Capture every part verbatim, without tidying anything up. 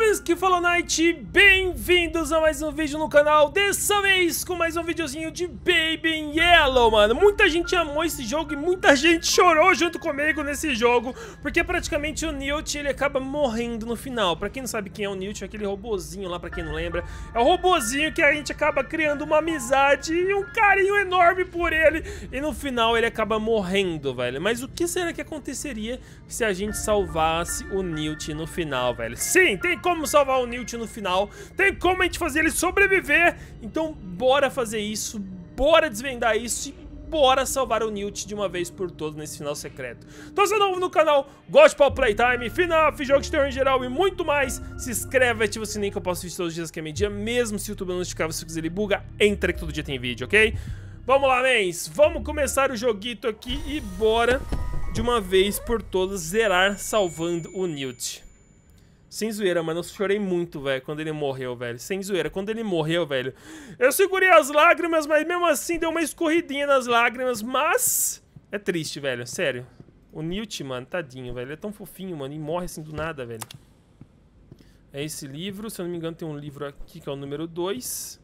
Beleza, que falou Night, bem-vindos a mais um vídeo no canal, dessa vez com mais um videozinho de Baby in Yellow, mano. Muita gente amou esse jogo e muita gente chorou junto comigo nesse jogo, porque praticamente o Newt, ele acaba morrendo no final. Pra quem não sabe quem é o Newt, é aquele robozinho lá, pra quem não lembra. É o robozinho que a gente acaba criando uma amizade e um carinho enorme por ele, e no final ele acaba morrendo, velho. Mas o que será que aconteceria se a gente salvasse o Newt no final, velho? Sim, tem como salvar o Newt no final, tem como a gente fazer ele sobreviver. Então bora fazer isso, bora desvendar isso e bora salvar o Newt de uma vez por todas nesse final secreto. Então se é novo no canal, goste de Paul Playtime, FNAF, jogos de terror em geral e muito mais, se inscreve e ativa o sininho que eu posto vídeo todos os dias que é meio-dia. Mesmo se o YouTube não notificar você quiser ele buga, entra que todo dia tem vídeo, ok? Vamos lá, mens, vamos começar o joguito aqui e bora de uma vez por todas zerar salvando o Newt. Sem zoeira, mano, eu chorei muito, velho, quando ele morreu, velho. Sem zoeira, quando ele morreu, velho, eu segurei as lágrimas, mas mesmo assim deu uma escorridinha nas lágrimas, mas é triste, velho, sério. O Newt, mano, tadinho, velho, ele é tão fofinho, mano, e morre assim do nada, velho. É esse livro, se eu não me engano tem um livro aqui que é o número dois.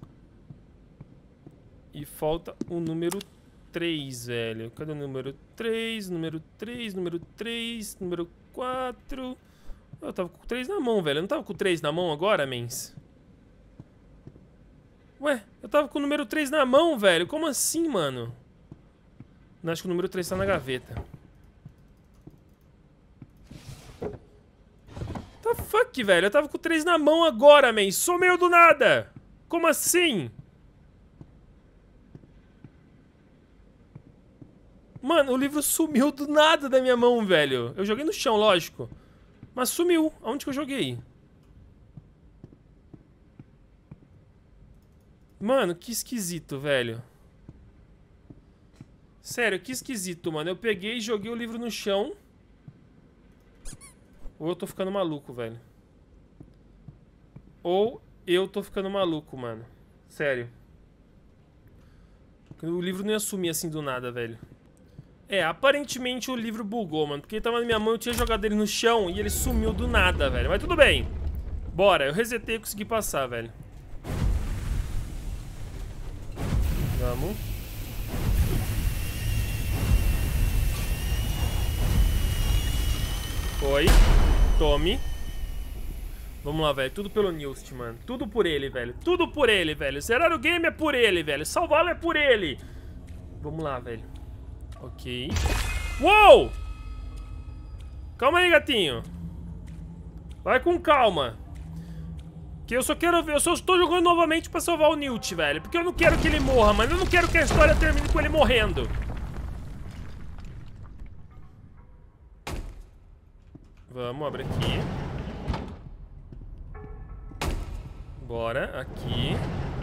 E falta o número três, velho. Cadê o número três? Número três, número três, número quatro... Eu tava com três na mão, velho. Eu não tava com três na mão agora, mens? Ué, eu tava com o número três na mão, velho. Como assim, mano? Não, acho que o número três tá na gaveta. Tá fuck, velho. Eu tava com o três na mão agora, mens. Sumiu do nada. Como assim? Mano, o livro sumiu do nada da minha mão, velho. Eu joguei no chão, lógico. Mas sumiu. Aonde que eu joguei? Mano, que esquisito, velho. Sério, que esquisito, mano. Eu peguei e joguei o livro no chão. Ou eu tô ficando maluco, velho. Ou eu tô ficando maluco, mano. Sério. O livro não ia sumir assim do nada, velho. É, aparentemente o livro bugou, mano. Porque ele tava na minha mão, eu tinha jogado ele no chão e ele sumiu do nada, velho. Mas tudo bem. Bora, eu resetei e consegui passar, velho. Vamos. Foi. Tome. Vamos lá, velho. Tudo pelo Newt, mano. Tudo por ele, velho. Tudo por ele, velho. Zerar o game é por ele, velho. Salvá-lo é por ele. Vamos lá, velho. Ok. Uou! Calma aí, gatinho. Vai com calma. Que eu só quero ver. Eu só estou jogando novamente pra salvar o Newt, velho. Porque eu não quero que ele morra, mano. Eu não quero que a história termine com ele morrendo. Vamos, abre aqui. Bora, aqui.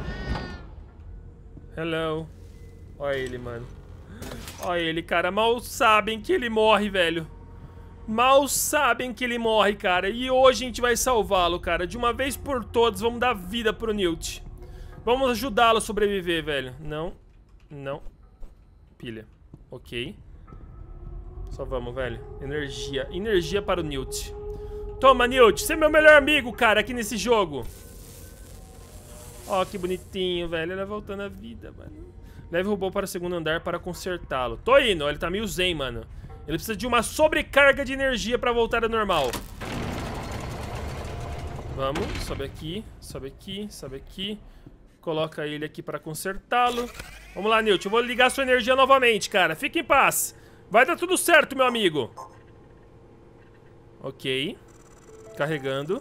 Hello. Olha ele, mano. Olha ele, cara. Mal sabem que ele morre, velho. Mal sabem que ele morre, cara. E hoje a gente vai salvá-lo, cara. De uma vez por todas, vamos dar vida pro Newt. Vamos ajudá-lo a sobreviver, velho. Não. Não. Pilha. Ok. Só vamos, velho. Energia. Energia para o Newt. Toma, Newt. Você é meu melhor amigo, cara, aqui nesse jogo. Ó, que bonitinho, velho. Ele voltando a vida, mano. Leve o robô para o segundo andar para consertá-lo. Tô indo, ele tá meio zen, mano. Ele precisa de uma sobrecarga de energia pra voltar ao normal. Vamos, sobe aqui, sobe aqui, sobe aqui. Coloca ele aqui para consertá-lo. Vamos lá, Newt, eu vou ligar sua energia novamente, cara. Fique em paz. Vai dar tudo certo, meu amigo. Ok. Carregando.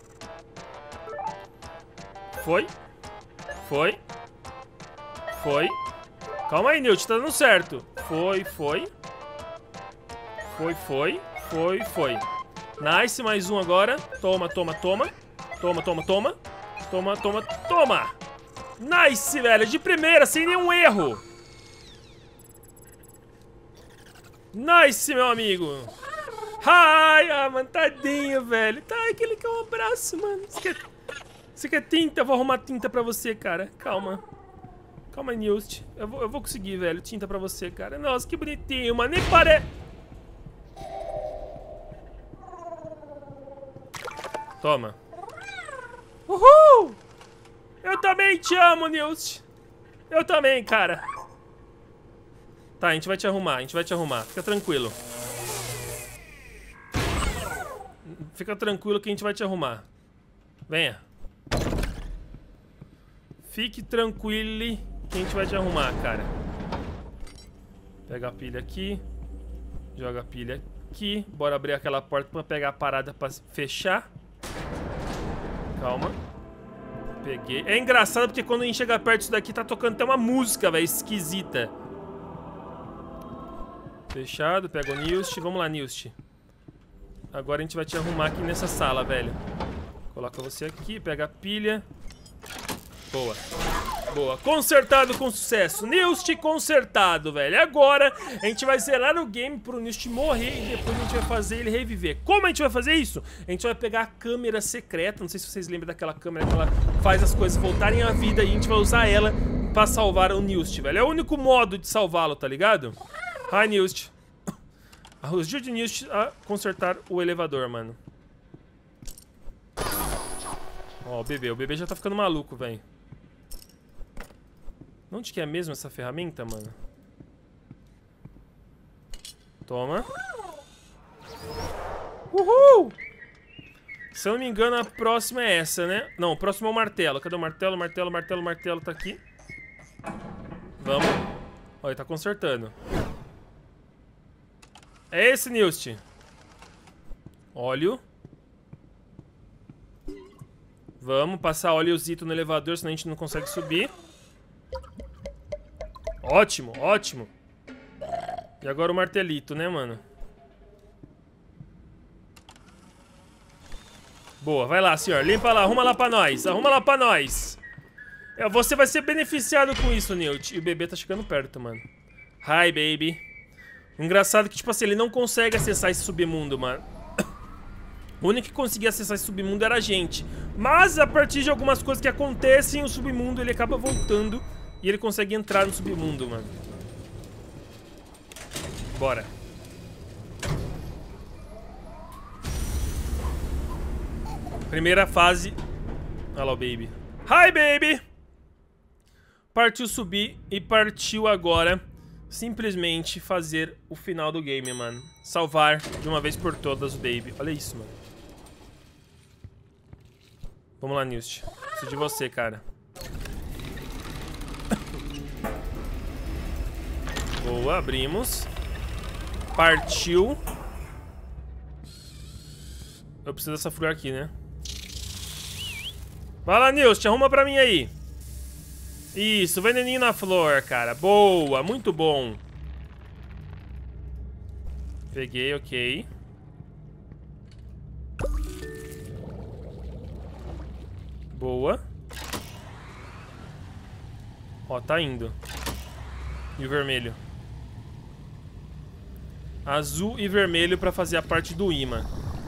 Foi. Foi. Foi. Calma aí, Newt, tá dando certo. Foi, foi. Foi, foi. Foi, foi. Nice, mais um agora. Toma, toma, toma. Toma, toma, toma. Toma, toma, toma. Nice, velho. De primeira, sem nenhum erro. Nice, meu amigo. Ai, ah, mano, tadinho, velho. Tá, que ele quer um abraço, mano. Você quer... Você quer tinta? Eu vou arrumar tinta pra você, cara. Calma. Calma, Newt. Eu vou, eu vou conseguir, velho. Tinta pra você, cara. Nossa, que bonitinho, mano. Nem parece... Toma. Uhul! Eu também te amo, Nilce. Eu também, cara. Tá, a gente vai te arrumar, a gente vai te arrumar. Fica tranquilo. Fica tranquilo que a gente vai te arrumar. Venha. Fique tranquilo que a gente vai te arrumar, cara. Pega a pilha aqui. Joga a pilha aqui. Bora abrir aquela porta pra pegar a parada pra fechar. Calma. Peguei. É engraçado porque quando a gente chega perto disso daqui tá tocando até uma música, velho, esquisita. Fechado, pega o Nilst. Vamos lá, Nilst. Agora a gente vai te arrumar aqui nessa sala, velho. Coloca você aqui, pega a pilha. Boa. Boa. Consertado com sucesso. Nilst consertado, velho. Agora a gente vai zerar o game pro Nilst morrer e depois a gente vai fazer ele reviver. Como a gente vai fazer isso? A gente vai pegar a câmera secreta. Não sei se vocês lembram daquela câmera que ela faz as coisas voltarem à vida e a gente vai usar ela pra salvar o Nilst, velho. É o único modo de salvá-lo, tá ligado? Hi, Nilst. Ajude o Nilst a consertar o elevador, mano. Ó, o bebê. O bebê já tá ficando maluco, velho. Onde que é mesmo essa ferramenta, mano? Toma. Uhul! Se eu não me engano, a próxima é essa, né? Não, o próximo é o martelo. Cadê o martelo? Martelo, martelo, martelo. Tá aqui. Vamos. Ó, ele tá consertando. É esse, Nilst. Óleo. Vamos passar óleozito no elevador, senão a gente não consegue subir. Ótimo, ótimo. E agora o martelito, né, mano? Boa, vai lá, senhor. Limpa lá, arruma lá pra nós. Arruma lá pra nós. É, você vai ser beneficiado com isso, Nilst. E o bebê tá chegando perto, mano. Hi, baby. Engraçado que, tipo assim, ele não consegue acessar esse submundo, mano. O único que conseguia acessar esse submundo era a gente. Mas, a partir de algumas coisas que acontecem, o submundo, ele acaba voltando. E ele consegue entrar no submundo, mano. Bora. Primeira fase. Olha lá o baby. Hi, baby! Partiu subir e partiu agora simplesmente fazer o final do game, mano. Salvar de uma vez por todas o baby. Olha isso, mano. Vamos lá, Nilst. Preciso de você, cara. Boa, abrimos. Partiu. Eu preciso dessa flor aqui, né? Vai lá, Nilst, arruma pra mim aí. Isso, veneninho na flor, cara. Boa, muito bom. Peguei, ok. Boa. Ó, tá indo. E o vermelho. Azul e vermelho pra fazer a parte do imã.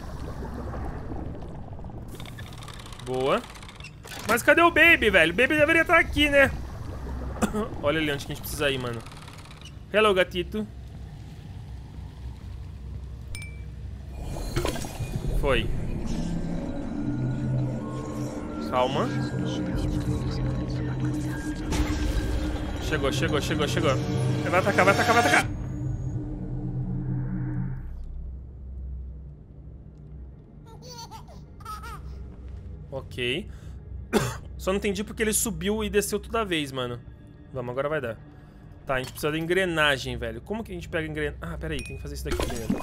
Boa. Mas cadê o baby, velho? O baby deveria estar aqui, né? Olha ali onde que a gente precisa ir, mano. Hello, gatito. Foi. Calma. Chegou, chegou, chegou, chegou. Vai atacar, vai atacar, vai atacar. Ok. Só não entendi porque ele subiu e desceu toda vez, mano. Vamos, agora vai dar. Tá, a gente precisa da engrenagem, velho. Como que a gente pega a engrenagem? Ah, pera aí, tem que fazer isso daqui primeiro.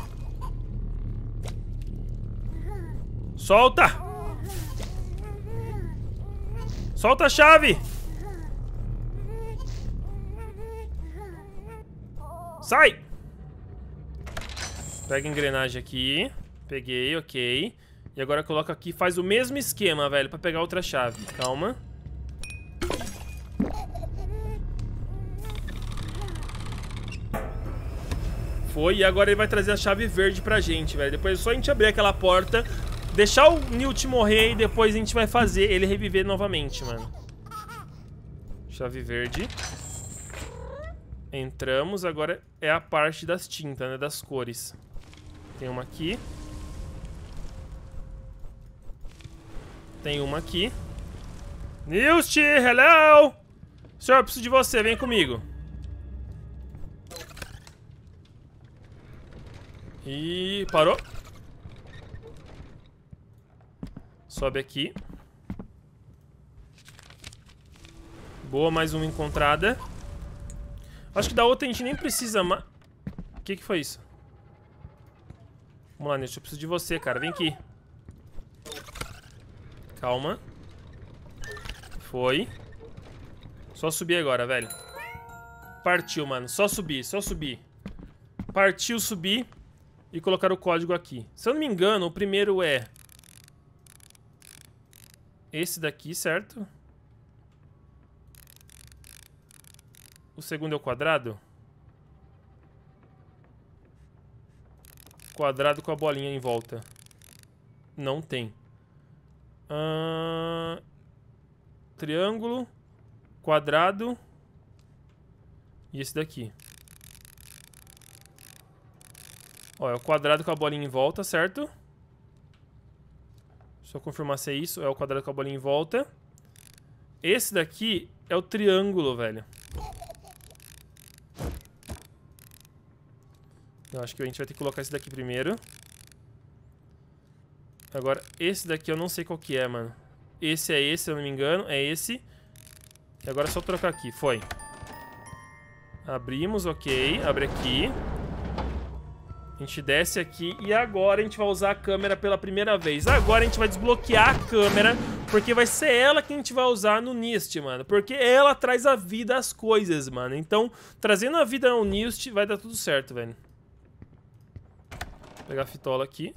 Solta! Solta a chave! Sai! Pega a engrenagem aqui. Peguei, ok. E agora coloca aqui, faz o mesmo esquema, velho, pra pegar outra chave. Calma. Foi, e agora ele vai trazer a chave verde pra gente, velho. Depois é só a gente abrir aquela porta, deixar o Newt morrer e depois a gente vai fazer ele reviver novamente, mano. Chave verde. Entramos, agora é a parte das tintas, né, das cores. Tem uma aqui. Tem uma aqui. Nilst, hello! Senhor, eu preciso de você, vem comigo. E... parou. Sobe aqui. Boa, mais uma encontrada. Acho que da outra a gente nem precisa mais... O que que foi isso? Vamos lá, Nilst, eu preciso de você, cara. Vem aqui. Calma. Foi. Só subir agora, velho. Partiu, mano. Só subir, só subir. Partiu subir e colocar o código aqui. Se eu não me engano, o primeiro é... esse daqui, certo? O segundo é o quadrado? Quadrado com a bolinha em volta. Não tem. Uh... Triângulo. Quadrado. E esse daqui. Ó, é o quadrado com a bolinha em volta, certo? Deixa eu confirmar se é isso. É o quadrado com a bolinha em volta. Esse daqui é o triângulo, velho. Eu acho que a gente vai ter que colocar esse daqui primeiro. Agora, esse daqui eu não sei qual que é, mano. Esse é esse, se eu não me engano. É esse. E agora é só trocar aqui. Foi. Abrimos, ok. Abre aqui. A gente desce aqui. E agora a gente vai usar a câmera pela primeira vez. Agora a gente vai desbloquear a câmera. Porque vai ser ela que a gente vai usar no Nist, mano. Porque ela traz a vida às coisas, mano. Então, trazendo a vida ao Nist, vai dar tudo certo, velho. Vou pegar a fitola aqui.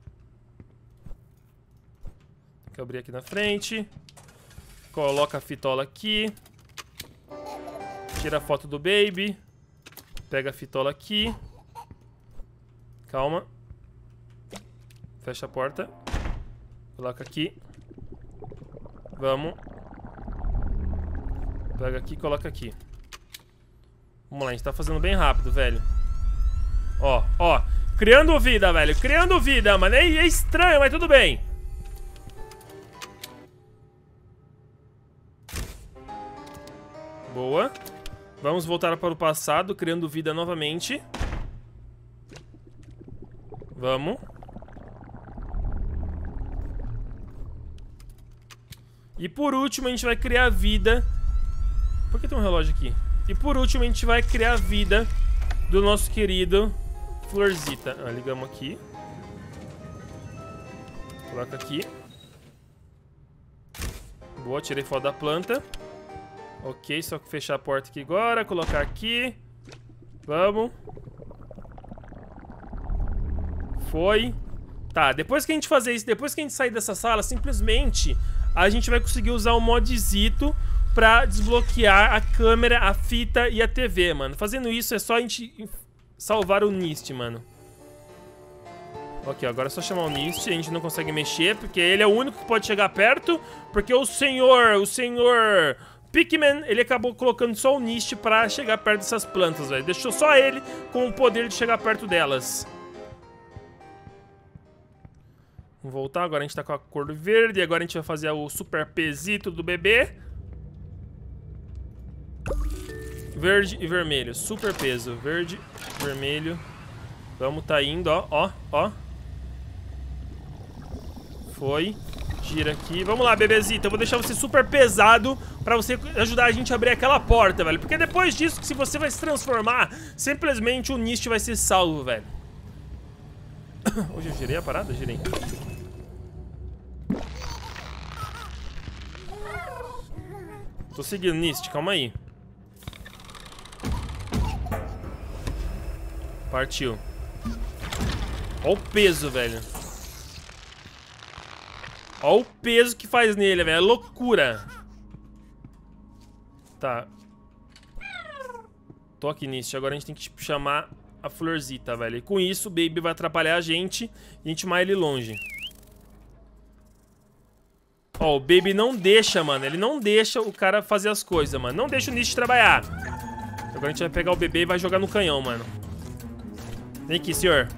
Tem que abrir aqui na frente. Coloca a fitola aqui. Tira a foto do baby. Pega a fitola aqui. Calma. Fecha a porta. Coloca aqui. Vamos. Pega aqui e coloca aqui. Vamos lá, a gente tá fazendo bem rápido, velho. Ó, ó. Criando vida, velho. Criando vida, mano. É, é estranho, mas tudo bem. Boa. Vamos voltar para o passado, criando vida novamente. Vamos. E por último a gente vai criar vida. Por que tem um relógio aqui? E por último a gente vai criar a vida do nosso querido Florzita. Ah, ligamos aqui. Coloca aqui. Boa, tirei foto da planta. Ok, só que fechar a porta aqui agora. Colocar aqui. Vamos. Foi. Tá, depois que a gente fazer isso, depois que a gente sair dessa sala, simplesmente a gente vai conseguir usar o modzito pra desbloquear a câmera, a fita e a T V, mano. Fazendo isso é só a gente salvar o Nist, mano. Ok, agora é só chamar o Nist. A gente não consegue mexer, porque ele é o único que pode chegar perto. Porque o senhor, o senhor Pikmin, ele acabou colocando só o Nist pra chegar perto dessas plantas, velho. Deixou só ele com o poder de chegar perto delas. Vamos voltar, agora a gente tá com a cor verde. Agora a gente vai fazer o super pesito do bebê. Verde e vermelho, super peso. Verde, vermelho. Vamos, tá indo, ó, ó, ó. Foi. Gira aqui. Vamos lá, bebezita. Eu vou deixar você super pesado pra você ajudar a gente a abrir aquela porta, velho. Porque depois disso, se você vai se transformar, simplesmente o Nist vai ser salvo, velho. Hoje eu girei a parada? Girei. Tô seguindo, Nist. Calma aí. Partiu. Ó o peso, velho. Ó o peso que faz nele, velho. É loucura. Tá. Tô aqui, Nist. Agora a gente tem que tipo, chamar a Florzita, velho. E com isso, o Baby vai atrapalhar a gente e a gente chamar ele longe. Ó, o Baby não deixa, mano. Ele não deixa o cara fazer as coisas, mano. Não deixa o Nist trabalhar. Agora a gente vai pegar o bebê e vai jogar no canhão, mano. Vem aqui, senhor.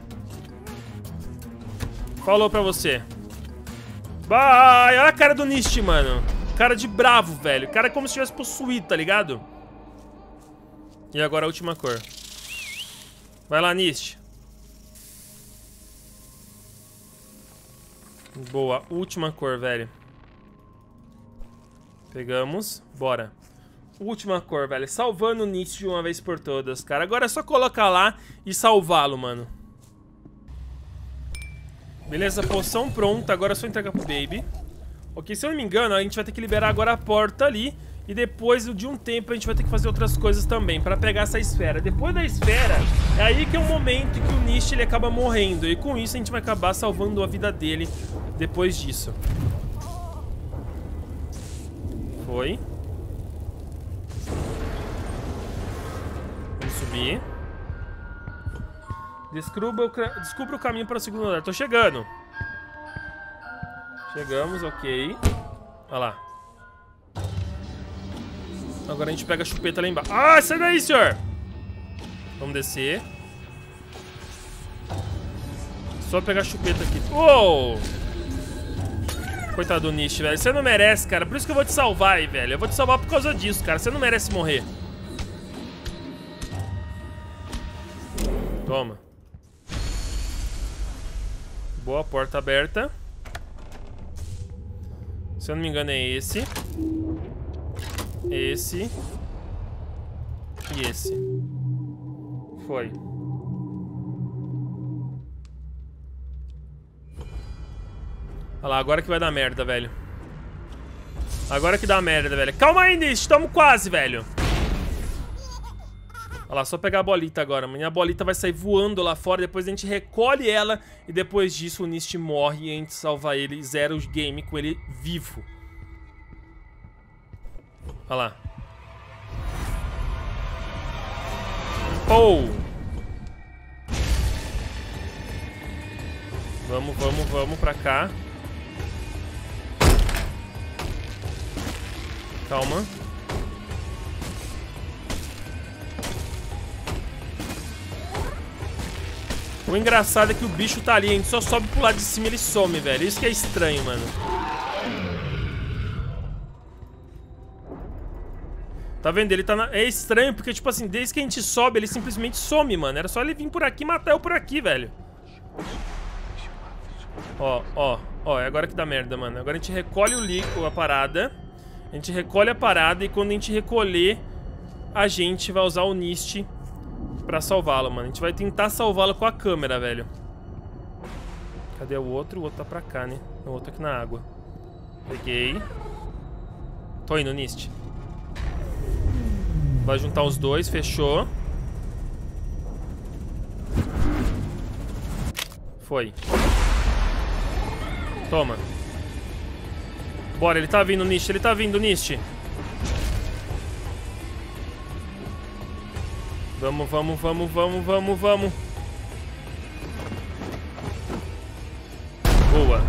Falou pra você. Vai, olha a cara do Nist, mano. cara de bravo, velho. O cara é como se tivesse possuído, tá ligado? E agora a última cor. Vai lá, Nist. Boa, última cor, velho. Pegamos, bora. Última cor, velho. Salvando o Nist de uma vez por todas, cara. Agora é só colocar lá e salvá-lo, mano. Beleza, poção pronta. Agora é só entregar pro Baby. Ok, se eu não me engano, a gente vai ter que liberar agora a porta ali. E depois de um tempo a gente vai ter que fazer outras coisas também pra pegar essa esfera. Depois da esfera, é aí que é o momento que o Nist ele acaba morrendo. E com isso a gente vai acabar salvando a vida dele depois disso. Foi. Vamos subir. Descubra o, descubra o caminho para o segundo andar. Tô chegando. Chegamos, ok. Olha lá. Agora a gente pega a chupeta lá embaixo. Ah, sai daí, senhor! Vamos descer. Só pegar a chupeta aqui. Uou! Coitado do Nist, velho. Você não merece, cara. Por isso que eu vou te salvar aí, velho. Eu vou te salvar por causa disso, cara. Você não merece morrer. Toma. Boa, porta aberta. Se eu não me engano é esse. Esse. E esse. Foi. Olha lá, agora que vai dar merda, velho. Agora que dá merda, velho. Calma aí, Nist. Estamos quase, velho. Olha lá, só pegar a bolita agora. Amanhã a bolita vai sair voando lá fora. Depois a gente recolhe ela. E depois disso o Nist morre e a gente salva ele e zera o game com ele vivo. Olha lá. Oh! Vamos, vamos, vamos pra cá. Calma. O engraçado é que o bicho tá ali, a gente só sobe pro lado de cima e ele some, velho. Isso que é estranho, mano. Tá vendo? Ele tá na... É estranho porque, tipo assim, desde que a gente sobe, ele simplesmente some, mano. Era só ele vir por aqui e matar eu por aqui, velho. Ó, ó, ó. É agora que dá merda, mano. Agora a gente recolhe o líquido, a parada. A gente recolhe a parada e quando a gente recolher, a gente vai usar o Nist pra salvá-lo, mano. A gente vai tentar salvá-lo com a câmera, velho. Cadê o outro? O outro tá pra cá, né? O outro aqui na água. Peguei. Tô indo, Nist. Vai juntar os dois, fechou. Foi. Toma. Bora, ele tá vindo, Nist. Ele tá vindo, Nist. Vamos, vamos, vamos, vamos, vamos, vamos. Boa.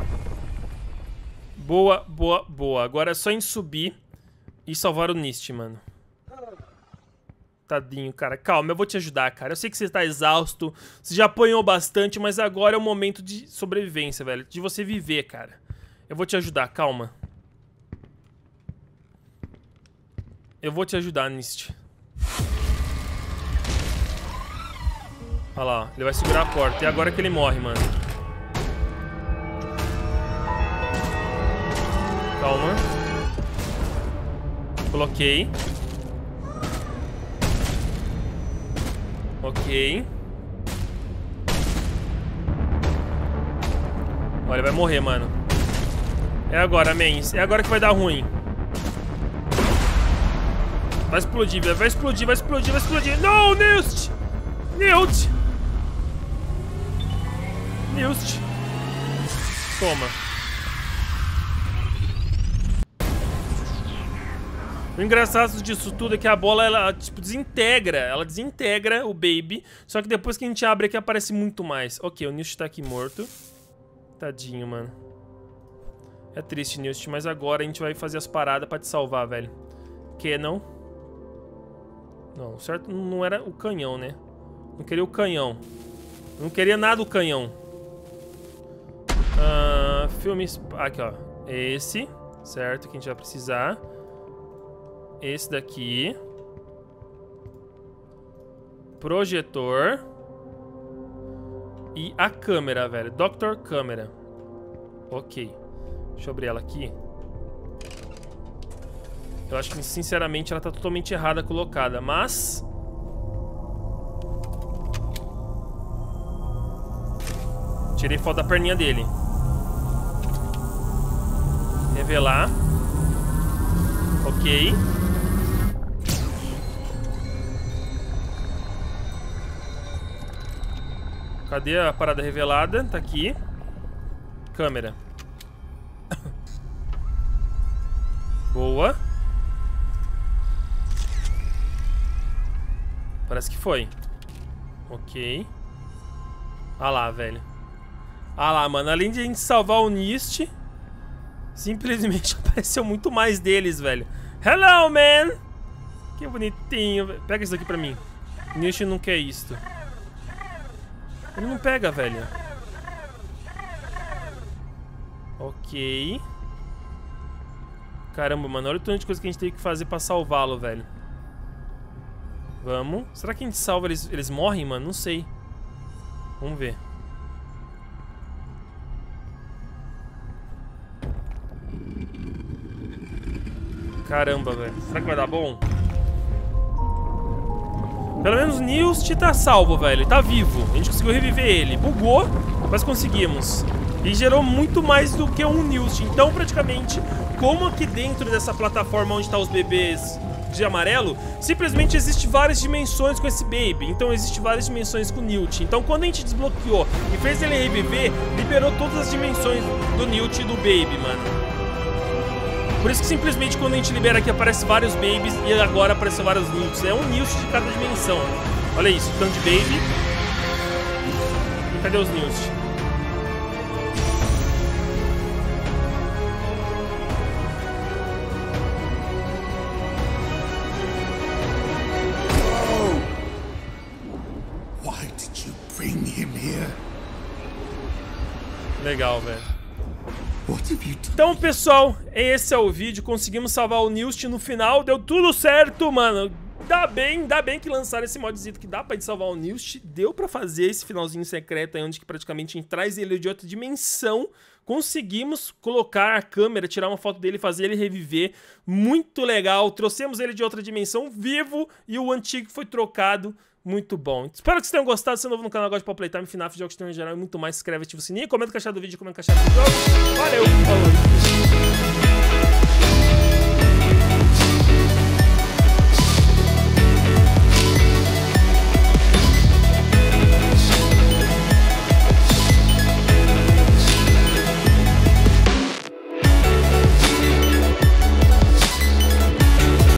Boa, boa, boa. Agora é só em subir e salvar o Nist, mano. Tadinho, cara. Calma, eu vou te ajudar, cara. Eu sei que você tá exausto, você já apanhou bastante, mas agora é o momento de sobrevivência, velho. De você viver, cara. Eu vou te ajudar, calma. Eu vou te ajudar, Nist. Olha lá, ó. Ele vai segurar a porta. E agora que ele morre, mano. Calma. Coloquei. Ok. Olha, ele vai morrer, mano. É agora, mens. É agora que vai dar ruim. Vai explodir, velho. Vai explodir, vai explodir, vai explodir. Não, Nist! Nist! Nist! Toma. O engraçado disso tudo é que a bola, ela, tipo, desintegra. Ela desintegra o Baby. Só que depois que a gente abre aqui, aparece muito mais. Ok, o Nist tá aqui morto. Tadinho, mano. É triste, Nist, mas agora a gente vai fazer as paradas pra te salvar, velho. Que não? Não, certo? Não era o canhão, né? Não queria o canhão. Não queria nada o canhão. Uh, filmes... Aqui, ó. Esse. certo? Que a gente vai precisar. Esse daqui. Projetor. E a câmera, velho. Doctor Câmera. Ok. Deixa eu abrir ela aqui. Eu acho que, sinceramente, ela tá totalmente errada colocada, mas... Tirei foto da perninha dele. Revelar. Ok. Cadê a parada revelada? Tá aqui. Câmera. Boa. Parece que foi. Ok. Ah lá, velho. Ah lá, mano. Além de a gente salvar o Nist, simplesmente apareceu muito mais deles, velho. Hello, man! Que bonitinho. Pega isso daqui pra mim. O Nist não quer isto. Ele não pega, velho. Ok. Caramba, mano. Olha o tanto de coisa que a gente tem que fazer pra salvá-lo, velho. Vamos. Será que a gente salva eles, eles morrem, mano? Não sei. Vamos ver. Caramba, velho. Será que vai dar bom? Pelo menos o Nist tá salvo, velho. Ele tá vivo. A gente conseguiu reviver ele. Bugou, mas conseguimos. E gerou muito mais do que um Nist. Então, praticamente, como aqui dentro dessa plataforma onde tá os bebês de amarelo, simplesmente existe várias dimensões com esse baby. Então, existe várias dimensões com o Newt. Então, quando a gente desbloqueou e fez ele reviver, liberou todas as dimensões do Newt e do baby, mano. Por isso que simplesmente quando a gente libera aqui aparece vários babies e agora aparecem vários Newts. É um Newt de cada dimensão. Olha isso, tanto de baby. E cadê os Newts? Oh. Why did you bring him here? Legal, velho. Então, pessoal, esse é o vídeo. Conseguimos salvar o Newt no final. Deu tudo certo, mano. Dá bem, dá bem que lançaram esse modzito que dá pra gente salvar o Newt. Deu pra fazer esse finalzinho secreto aí, onde que praticamente a gente traz ele de outra dimensão. Conseguimos colocar a câmera, tirar uma foto dele e fazer ele reviver. Muito legal. Trouxemos ele de outra dimensão vivo e o antigo foi trocado. Muito bom. Espero que vocês tenham gostado. Se é novo no canal, gosta de Paw Playtime, F NAF, jogos de terror em geral e muito mais. Se inscreve, ativa o sininho, comenta o que acharam do vídeo, comenta o que acharam do jogo. Valeu, falou.